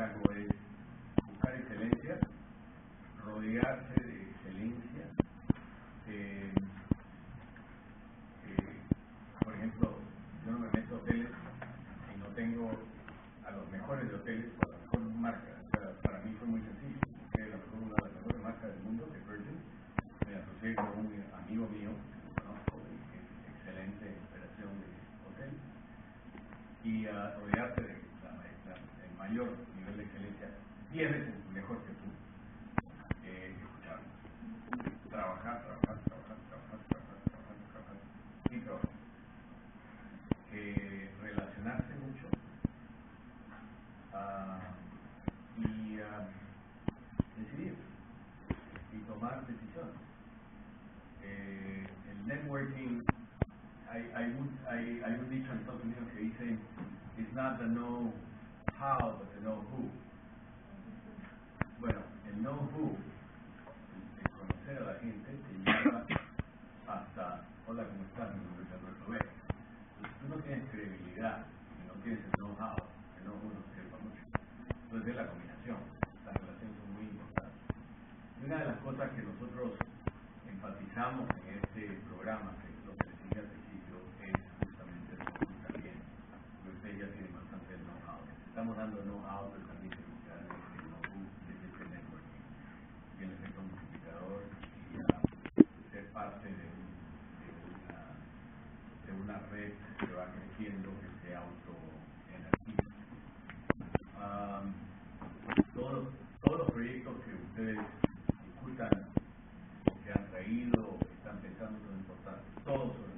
liderazgo es buscar excelencia, rodearse de excelencia. Por ejemplo, yo no me meto a hoteles y no tengo a los mejores de hoteles con la mejor marca. O sea, para mí fue muy sencillo. Busqué una de las mejores marcas del mundo, que es Virgin. Me asocié con un amigo mío que conozco y que es excelente en operación de hotel. Y rodearte de el mayor nivel de excelencia, 10 veces mejor que tú. Escuchar, trabajar y trabajar. Relacionarse mucho y decidir y tomar decisiones. El networking, hay un dicho en Estados Unidos que dice: it's not the know how, but the know who. Bueno, el know who, el conocer a la gente, te lleva hasta: hola, ¿cómo estás? Mi nombre es Alberto Vega. Entonces, tú no tienes credibilidad y no tienes el know-how, el know-who no sirve mucho. Entonces, es la combinación. Las relaciones son muy importantes. Y una de las cosas que nosotros enfatizamos en este programa, que es lo que les dije al principio, es justamente el know-who también. Porque ustedes ya tienen bastante el know-how. Estamos dando know-how, pero también tenemos que darle el know-who desde este networking. Y el efecto multiplicador y ser parte de una red que va creciendo, que se autoenergiza. Todos los proyectos que ustedes discutan o que han traído o que están pensando son importantes. Todos son